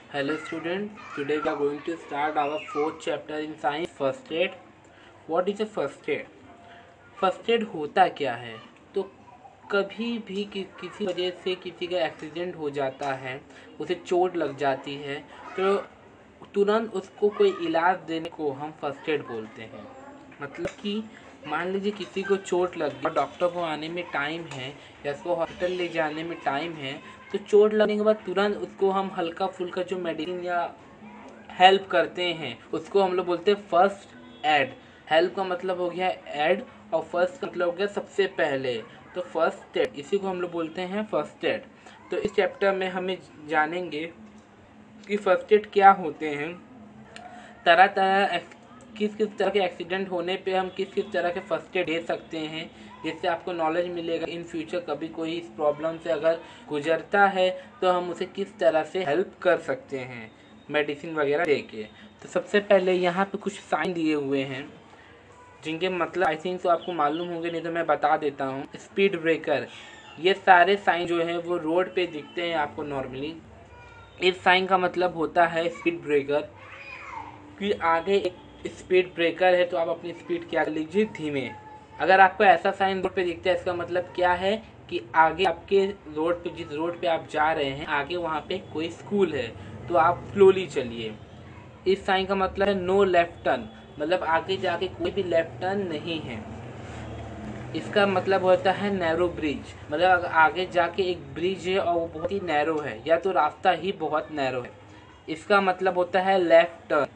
Hello student, today we are going to start our fourth chapter in science, first aid. What is a first aid? First aid होता क्या है? तो कभी भी किसी वजह से किसी का एक्सीडेंट हो जाता है, उसे चोट लग जाती है, तो तुरंत उसको कोई इलाज देने को हम फर्स्ट एड बोलते हैं। मतलब कि मान लीजिए किसी को चोट लग गई, डॉक्टर को आने में टाइम है या उसको हॉस्पिटल ले जाने में टाइम है, तो चोट लगने के बाद तुरंत उसको हम हल्का फुल्का जो मेडिसिन या हेल्प करते हैं उसको हम लोग बोलते हैं फर्स्ट एड। हेल्प का मतलब हो गया एड और फर्स्ट का मतलब हो गया सबसे पहले। तो फर्स्ट एड इसी को हम लोग बोलते हैं फर्स्ट एड। तो इस चैप्टर में हमें जानेंगे कि फर्स्ट एड क्या होते हैं, तरह तरह किस किस तरह के एक्सीडेंट होने पे हम किस किस तरह के फर्स्ट एड दे सकते हैं, जिससे आपको नॉलेज मिलेगा इन फ्यूचर कभी कोई इस प्रॉब्लम से अगर गुजरता है तो हम उसे किस तरह से हेल्प कर सकते हैं मेडिसिन वगैरह दे के। तो सबसे पहले यहाँ पे कुछ साइन दिए हुए हैं जिनके मतलब आई थिंक तो आपको मालूम होंगे, नहीं तो मैं बता देता हूँ। स्पीड ब्रेकर, ये सारे साइन जो हैं वो रोड पे दिखते हैं आपको नॉर्मली। इस साइन का मतलब होता है स्पीड ब्रेकर कि आगे एक स्पीड ब्रेकर है तो आप अपनी स्पीड क्या कर लीजिए, धीमे। अगर आपको ऐसा साइन रोड पे दिखता है इसका मतलब क्या है कि आगे आपके रोड पे, जिस रोड पे आप जा रहे हैं आगे वहाँ पे कोई स्कूल है, तो आप स्लोली चलिए। इस साइन का मतलब है नो लेफ्ट टर्न, मतलब आगे जाके कोई भी लेफ्ट टर्न नहीं है। इसका मतलब होता है नैरो ब्रिज, मतलब आगे जाके एक ब्रिज है और वो बहुत ही नैरो है या तो रास्ता ही बहुत नैरो है। इसका मतलब होता है लेफ्ट टर्न।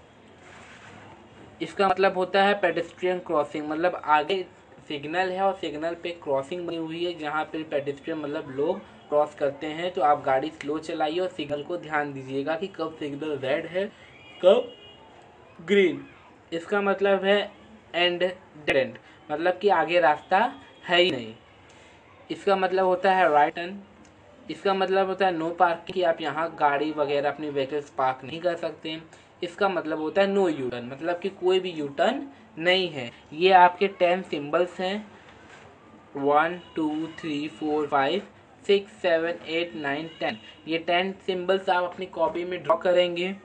इसका मतलब होता है पेडेस्ट्रियन क्रॉसिंग, मतलब आगे सिग्नल है और सिग्नल पे क्रॉसिंग बनी हुई है जहाँ पे पेडेस्ट्रियन मतलब लोग क्रॉस करते हैं, तो आप गाड़ी स्लो चलाइए और सिग्नल को ध्यान दीजिएगा कि कब सिग्नल रेड है कब ग्रीन। इसका मतलब है एंड डेड एंड, मतलब कि आगे रास्ता है ही नहीं। इसका मतलब होता है राइट टर्न। इसका मतलब होता है नो पार्किंग, कि आप यहाँ गाड़ी वगैरह अपनी व्हीकल्स पार्क नहीं कर सकते। इसका मतलब होता है नो यू टर्न, मतलब कि कोई भी यू टर्न नहीं है। ये आपके 10 सिंबल्स हैं, 1 2 3 4 5 6 7 8 9 10। ये 10 सिंबल्स आप अपनी कॉपी में ड्रॉ करेंगे।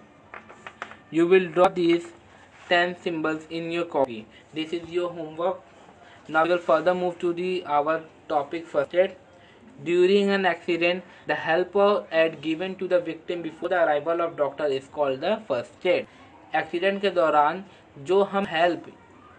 You will draw these 10 symbols in your copy. This is your homework. Now we will further move to the our topic first aid. During an accident, the help or aid given to the victim before the arrival of doctor is called the first aid. Accident के दौरान जो हम help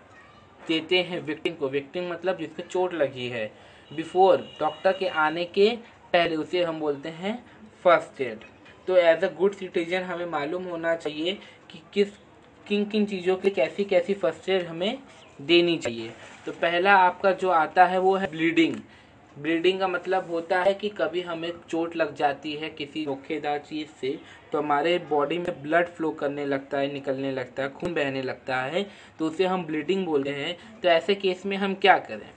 देते हैं victim को, victim मतलब जिसको चोट लगी है, बिफोर डॉक्टर के आने के पहले, उसे हम बोलते हैं फर्स्ट एड। तो एज अ गुड सिटीजन हमें मालूम होना चाहिए कि किन किन चीज़ों के कैसी कैसी फर्स्ट एड हमें देनी चाहिए। तो पहला आपका जो आता है वो है ब्लीडिंग। ब्लीडिंग का मतलब होता है कि कभी हमें चोट लग जाती है किसी नोकेदार चीज़ से, तो हमारे बॉडी में ब्लड फ्लो करने लगता है, निकलने लगता है, खून बहने लगता है, तो उसे हम ब्लीडिंग बोलते हैं। तो ऐसे केस में हम क्या करें?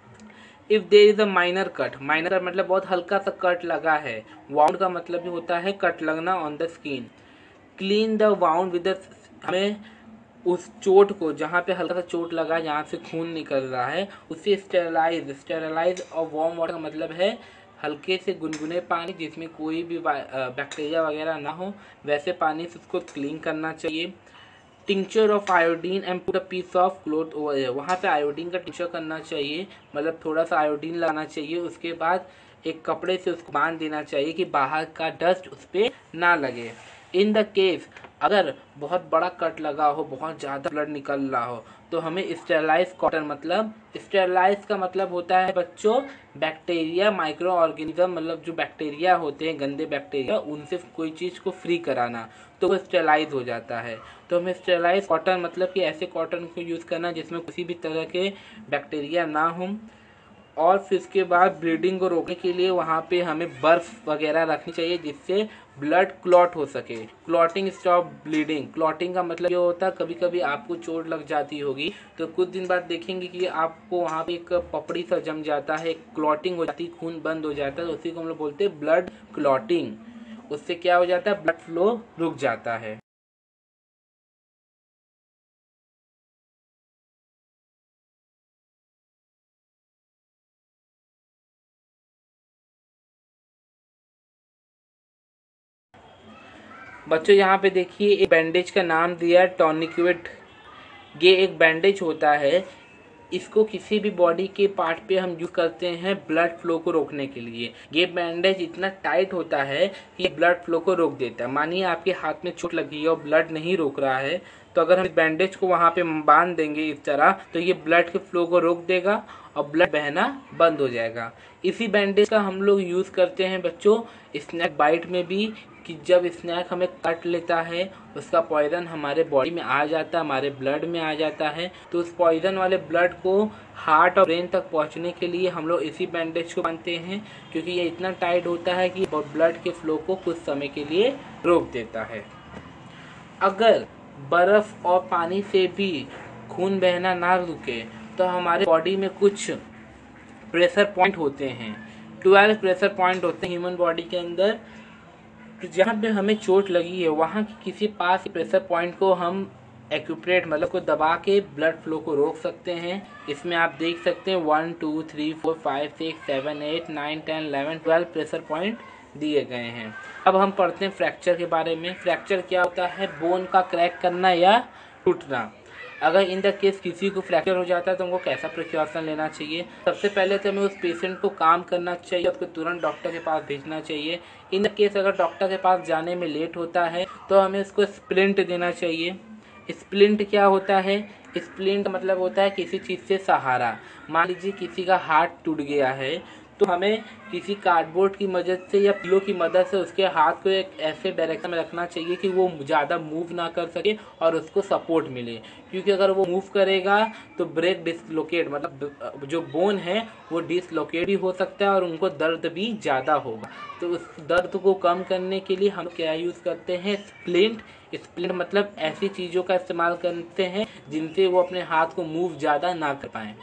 If there is a minor cut, minor मतलब बहुत हल्का सा कट लगा है। वाउंड का मतलब भी होता है कट लगना on the skin. Clean the wound with, हमें उस चोट को जहाँ पे हल्का सा चोट लगा है, जहाँ से खून निकल रहा है, उसे स्टेरलाइज, स्टेरलाइज और वार्म वाटर का मतलब है हल्के से गुनगुने पानी जिसमें कोई भी बैक्टीरिया वगैरह ना हो, वैसे पानी से उसको क्लीन करना चाहिए। Tincture of iodine and put a piece of cloth over, वहाँ पे आयोडीन का टिंचर करना चाहिए, मतलब थोड़ा सा आयोडीन लगाना चाहिए। उसके बाद एक कपड़े से उसको बांध देना चाहिए कि बाहर का डस्ट उस पर ना लगे। इन द केस अगर बहुत बड़ा कट लगा हो, बहुत ज़्यादा ब्लड निकल रहा हो, तो हमें स्टेरलाइज कॉटन, मतलब स्टेरलाइज का मतलब होता है बच्चों बैक्टीरिया, माइक्रो ऑर्गेनिज्म, मतलब जो बैक्टीरिया होते हैं गंदे बैक्टीरिया, उनसे कोई चीज़ को फ्री कराना, तो वो स्टेरलाइज हो जाता है। तो हमें स्टेरलाइज कॉटन मतलब कि ऐसे कॉटन को यूज़ करना जिसमें किसी भी तरह के बैक्टीरिया ना हो। और फिर उसके बाद ब्लीडिंग को रोकने के लिए वहाँ पे हमें बर्फ वगैरह रखनी चाहिए जिससे ब्लड क्लॉट हो सके। क्लॉटिंग स्टॉप ब्लीडिंग, क्लॉटिंग का मतलब ये होता है कभी कभी आपको चोट लग जाती होगी तो कुछ दिन बाद देखेंगे कि आपको वहाँ पे एक पपड़ी सा जम जाता है, क्लॉटिंग हो जाती है, खून बंद हो जाता है, तो उसी को हम लोग बोलते हैं ब्लड क्लॉटिंग। उससे क्या हो जाता है, ब्लड फ्लो रुक जाता है। बच्चों यहाँ पे देखिए एक बैंडेज का नाम दिया है टॉर्निक्यूट। ये एक बैंडेज होता है, इसको किसी भी बॉडी के पार्ट पे हम यूज करते हैं ब्लड फ्लो को रोकने के लिए। ये बैंडेज इतना टाइट होता है कि ब्लड फ्लो को रोक देता है। मानिए आपके हाथ में चोट लगी है और ब्लड नहीं रोक रहा है, तो अगर हम इस बैंडेज को वहां पे बांध देंगे इस तरह, तो ये ब्लड के फ्लो को रोक देगा और ब्लड बहना बंद हो जाएगा। इसी बैंडेज का हम लोग यूज करते हैं बच्चों स्नैक बाइट में भी, कि जब स्नैक हमें काट लेता है उसका पॉइजन हमारे बॉडी में आ जाता है, हमारे ब्लड में आ जाता है, तो उस पॉइजन वाले ब्लड को हार्ट और ब्रेन तक पहुंचने के लिए हम लोग इसी बैंडेज को बांधते हैं, क्योंकि ये इतना टाइट होता है कि ब्लड के फ्लो को कुछ समय के लिए रोक देता है। अगर बर्फ और पानी से भी खून बहना ना रुके तो हमारे बॉडी में कुछ प्रेशर पॉइंट होते हैं। 12 प्रेशर पॉइंट होते हैं ह्यूमन बॉडी के अंदर। तो जहाँ पे हमें चोट लगी है वहाँ की किसी पास प्रेशर पॉइंट को हम एक्यूप्रेट मतलब को दबा के ब्लड फ्लो को रोक सकते हैं। इसमें आप देख सकते हैं 1 2 3 4 5 6 7 8 9 10 11 12 प्रेशर पॉइंट दिए गए हैं। अब हम पढ़ते हैं फ्रैक्चर के बारे में। फ्रैक्चर क्या होता है? बोन का क्रैक करना या टूटना। अगर इन द केस किसी को फ्रैक्चर हो जाता है तो उनको कैसा प्रिकॉशन लेना चाहिए? सबसे पहले तो हमें उस पेशेंट को काम करना चाहिए, उसको तुरंत डॉक्टर के पास भेजना चाहिए। इन द केस अगर डॉक्टर के पास जाने में लेट होता है तो हमें उसको स्प्लिंट देना चाहिए। स्प्लिंट क्या होता है? स्प्लिंट मतलब होता है किसी चीज़ से सहारा। मान लीजिए किसी का हाथ टूट गया है तो हमें किसी कार्डबोर्ड की मदद से या पिलो की मदद से उसके हाथ को एक ऐसे डायरेक्शन में रखना चाहिए कि वो ज़्यादा मूव ना कर सके और उसको सपोर्ट मिले, क्योंकि अगर वो मूव करेगा तो ब्रेक डिसलोकेट मतलब जो बोन है वो डिसलोकेट भी हो सकता है और उनको दर्द भी ज़्यादा होगा। तो उस दर्द को कम करने के लिए हम क्या यूज़ करते हैं? स्प्लिंट। स्प्लिंट मतलब ऐसी चीज़ों का इस्तेमाल करते हैं जिनसे वो अपने हाथ को मूव ज़्यादा ना कर पाएँ।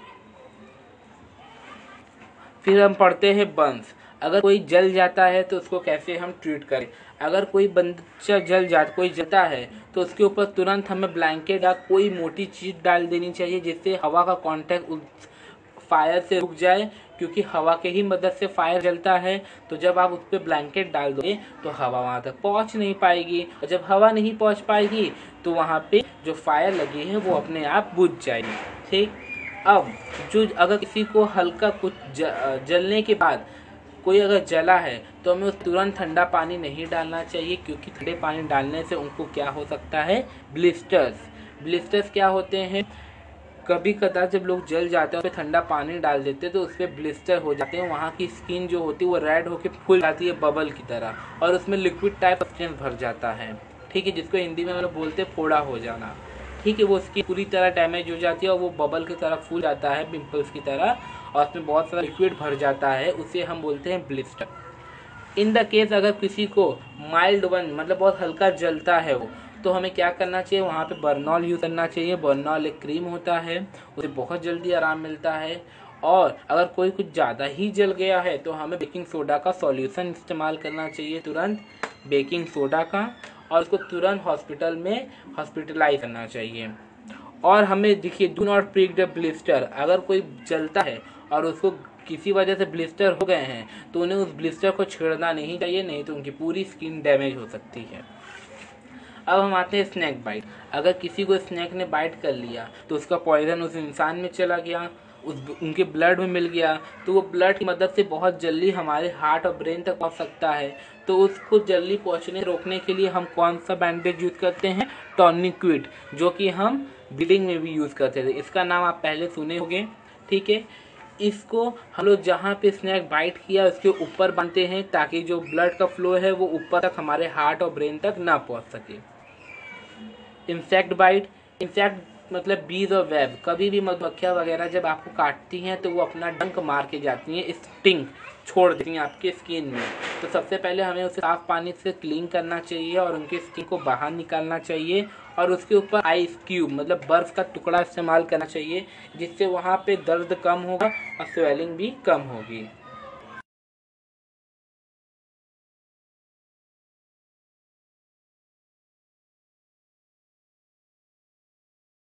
फिर हम पढ़ते हैं बर्न्स। अगर कोई जल जाता है तो उसको कैसे हम ट्रीट करें? अगर कोई बच्चा कोई जलता है तो उसके ऊपर तुरंत हमें ब्लैंकेट या कोई मोटी चीज डाल देनी चाहिए जिससे हवा का कांटेक्ट उस फायर से रुक जाए, क्योंकि हवा के ही मदद से फायर जलता है। तो जब आप उस पर ब्लैंकेट डाल दोगे तो हवा वहां तक पहुंच नहीं पाएगी, और जब हवा नहीं पहुंच पाएगी तो वहां पे जो फायर लगी है वो अपने आप बुझ जाएगी। ठीक। अब जो अगर किसी को हल्का कुछ जलने के बाद कोई अगर जला है तो हमें तुरंत ठंडा पानी नहीं डालना चाहिए, क्योंकि ठंडे पानी डालने से उनको क्या हो सकता है? ब्लिस्टर्स। ब्लिस्टर्स क्या होते हैं? कभी कदा जब लोग जल जाते हैं उस पर ठंडा पानी डाल देते हैं तो उस पर ब्लिस्टर हो जाते हैं। वहाँ की स्किन जो होती है वो रेड होकर फूल जाती है बबल की तरह, और उसमें लिक्विड टाइप सब्सटेंस भर जाता है। ठीक है, जिसको हिंदी में हम लोग बोलते हैं फोड़ा हो जाना। ठीक है, वो स्किन पूरी तरह डैमेज हो जाती है और वो बबल की तरह फूल जाता है, पिंपल्स की तरह, और उसमें बहुत सारा लिक्विड भर जाता है, उसे हम बोलते हैं ब्लिस्टर। इन द केस अगर किसी को माइल्ड वन मतलब बहुत हल्का जलता है वो, तो हमें क्या करना चाहिए? वहाँ पे बर्नॉल यूज़ करना चाहिए। बर्नॉल एक क्रीम होता है, उसे बहुत जल्दी आराम मिलता है। और अगर कोई कुछ ज़्यादा ही जल गया है तो हमें बेकिंग सोडा का सॉल्यूशन इस्तेमाल करना चाहिए, तुरंत बेकिंग सोडा का, और उसको तुरंत हॉस्पिटल में हॉस्पिटलाइज करना चाहिए। और हमें देखिए, do not prick the blister. अगर कोई जलता है और उसको किसी वजह से ब्लिस्टर हो गए हैं तो उन्हें उस ब्लिस्टर को छेड़ना नहीं चाहिए, नहीं तो उनकी पूरी स्किन डैमेज हो सकती है। अब हम आते हैं स्नैक बाइट। अगर किसी को स्नैक ने बाइट कर लिया तो उसका पॉइजन उस इंसान में चला गया, उनके ब्लड में मिल गया, तो वो ब्लड की मदद से बहुत जल्दी हमारे हार्ट और ब्रेन तक पहुंच सकता है। तो उसको जल्दी पहुंचने रोकने के लिए हम कौन सा बैंडेज यूज करते हैं? टॉर्निक्विट, जो कि हम ब्लीडिंग में भी यूज करते थे। इसका नाम आप पहले सुने होंगे। ठीक है, इसको हम लोग जहाँ पे स्नैक बाइट किया उसके ऊपर बांधते हैं ताकि जो ब्लड का फ्लो है वो ऊपर तक हमारे हार्ट और ब्रेन तक ना पहुँच सके। Insect bite. इंसेक्ट मतलब बीज और वेब। कभी भी मधुमक्खियाँ वगैरह जब आपको काटती हैं तो वो अपना डंक मार के जाती हैं, स्टिंग छोड़ देती हैं आपके स्किन में। तो सबसे पहले हमें उसे साफ पानी से क्लीन करना चाहिए और उनकी स्किन को बाहर निकालना चाहिए, और उसके ऊपर आइस क्यूब मतलब बर्फ का टुकड़ा इस्तेमाल करना चाहिए, जिससे वहाँ पे दर्द कम होगा और स्वेलिंग भी कम होगी।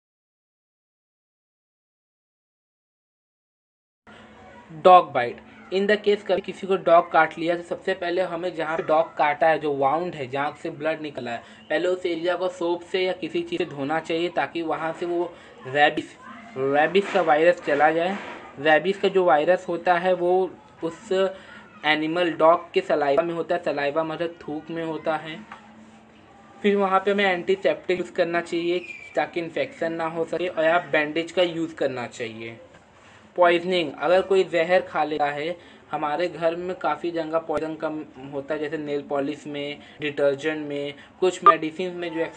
Dog bite. In the case कभी किसी को डॉग काट लिया तो सबसे पहले हमें जहाँ पे डॉग काटा है, जो वाउंड है जहाँ से ब्लड निकला है, पहले उस एरिया को सोप से या किसी चीज़ से धोना चाहिए ताकि वहाँ से वो रेबिस का वायरस चला जाए। रेबिस का जो वायरस होता है वो उस एनिमल डॉग के सलाइवा में होता है, सलाइवा मतलब थूक में होता है। फिर वहाँ पे हमें एंटीसेप्टिक यूज़ करना चाहिए ताकि इन्फेक्शन ना हो सके, और आप बैंडेज का यूज़ करना चाहिए। पॉइजनिंग, अगर कोई जहर खा लेता है, हमारे घर में काफ़ी जगह पॉइजन कम होता है, जैसे नेल पॉलिश में, डिटर्जेंट में, कुछ मेडिसिन में जो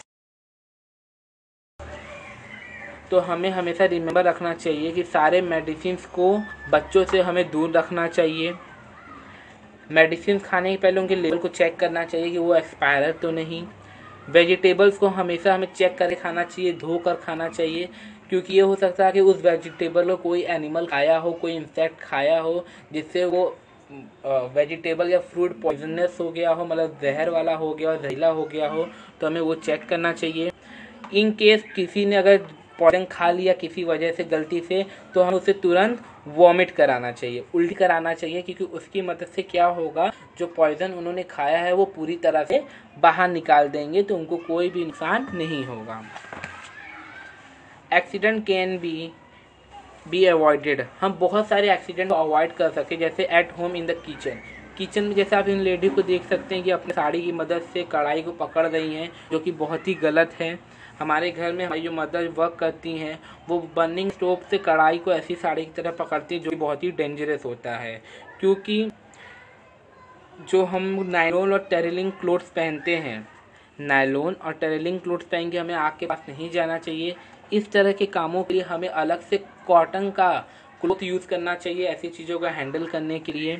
तो हमें हमेशा रिमेंबर रखना चाहिए कि सारे मेडिसिन को बच्चों से हमें दूर रखना चाहिए। मेडिसिन खाने के पहले उनके लेवल को चेक करना चाहिए कि वो एक्सपायर तो नहीं। वेजिटेबल्स को हमेशा हमें चेक करके खाना चाहिए, धोकर खाना चाहिए, क्योंकि ये हो सकता है कि उस वेजिटेबल को कोई एनिमल खाया हो, कोई इंसेक्ट खाया हो, जिससे वो वेजिटेबल या फ्रूट पॉइजनस हो गया हो, मतलब जहर वाला हो गया हो, जहरीला हो गया हो, तो हमें वो चेक करना चाहिए। इन केस किसी ने अगर पॉइजन खा लिया किसी वजह से गलती से, तो हमें उसे तुरंत वॉमिट कराना चाहिए, उल्टी कराना चाहिए, क्योंकि उसकी मदद से क्या होगा, जो पॉइजन उन्होंने खाया है वो पूरी तरह से बाहर निकाल देंगे, तो उनको कोई भी नुकसान नहीं होगा। एक्सीडेंट कैन बी अवॉइडेड, हम बहुत सारे एक्सीडेंट को अवॉइड कर सकते हैं, जैसे at home in the kitchen में जैसे आप इन लेडी को देख सकते हैं कि अपने साड़ी की मदद से कढ़ाई को पकड़ रही हैं, जो कि बहुत ही गलत है। हमारे घर में हमारी जो मदर वर्क करती हैं वो बर्निंग स्टोव से कढ़ाई को ऐसी साड़ी की तरह पकड़ती है, जो कि बहुत ही डेंजरस होता है, क्योंकि जो हम नायलॉन और टेरिलिंग क्लोथ्स पहनते हैं, नायलॉन और टेरिलिंग क्लोथ्स पहन के हमें आग के पास नहीं जाना चाहिए। इस तरह के कामों के लिए हमें अलग से कॉटन का क्लोथ यूज़ करना चाहिए ऐसी चीज़ों का हैंडल करने के लिए।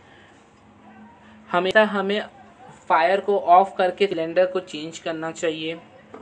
हमेशा हमें फायर को ऑफ करके सिलेंडर को चेंज करना चाहिए।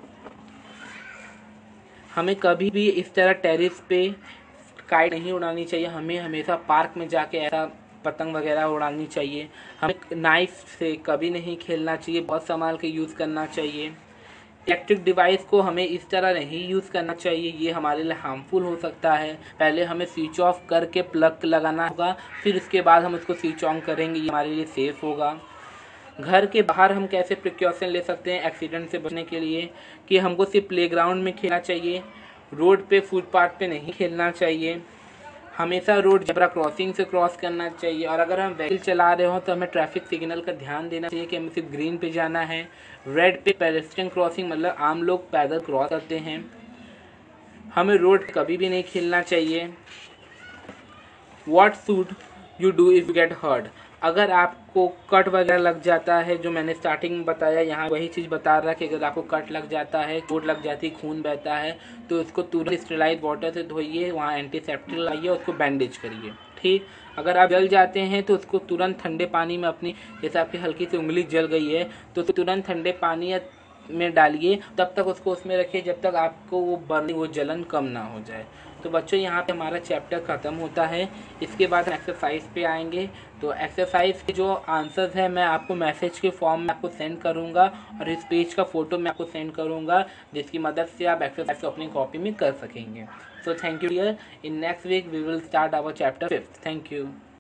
हमें कभी भी इस तरह टेरिस पे काइट नहीं उड़ानी चाहिए, हमें हमेशा पार्क में जाके ऐसा पतंग वगैरह उड़ानी चाहिए। हमें नाइफ से कभी नहीं खेलना चाहिए, बहुत संभाल के यूज़ करना चाहिए। इलेक्ट्रिक डिवाइस को हमें इस तरह नहीं यूज़ करना चाहिए, ये हमारे लिए हार्मफुल हो सकता है। पहले हमें स्विच ऑफ करके प्लग लगाना होगा, फिर उसके बाद हम उसको स्विच ऑन करेंगे, ये हमारे लिए सेफ़ होगा। घर के बाहर हम कैसे प्रिकॉशन ले सकते हैं एक्सीडेंट से बचने के लिए, कि हमको सिर्फ प्लेग्राउंड में खेलना चाहिए, रोड पे फुटपाथ पे नहीं खेलना चाहिए। हमेशा रोड जेब्रा क्रॉसिंग से क्रॉस करना चाहिए, और अगर हम व्हीकल चला रहे हो तो हमें ट्रैफिक सिग्नल का ध्यान देना चाहिए कि हमें सिर्फ ग्रीन पे जाना है। रेड पे पेडेस्ट्रियन क्रॉसिंग मतलब आम लोग पैदल क्रॉस करते हैं, हमें रोड कभी भी नहीं खेलना चाहिए। What should you do if you get hurt, अगर आपको कट वगैरह लग जाता है, जो मैंने स्टार्टिंग में बताया, यहाँ वही चीज़ बता रहा है कि अगर आपको कट लग जाता है, चोट लग जाती है, खून बहता है, तो उसको तुरंत स्टेरिलाइज वाटर से धोइए, वहाँ एंटीसेप्टिक लगाइए, उसको बैंडेज करिए, ठीक। अगर आप जल जाते हैं तो उसको तुरंत ठंडे पानी में अपनी, जैसे आपकी हल्की सी उंगली जल गई है तो तुरंत ठंडे पानी में डालिए, तब तक उसको उसमें रखिए जब तक आपको वो बर्निंग, वो जलन कम ना हो जाए। तो बच्चों यहाँ पे हमारा चैप्टर ख़त्म होता है। इसके बाद हम एक्सरसाइज पे आएंगे। तो एक्सरसाइज के जो आंसर्स हैं मैं आपको मैसेज के फॉर्म में आपको सेंड करूँगा, और इस पेज का फ़ोटो मैं आपको सेंड करूँगा, जिसकी मदद से आप एक्सरसाइज को अपनी कॉपी में कर सकेंगे। So thank you dear. In next week we will start our chapter 5th। Thank you.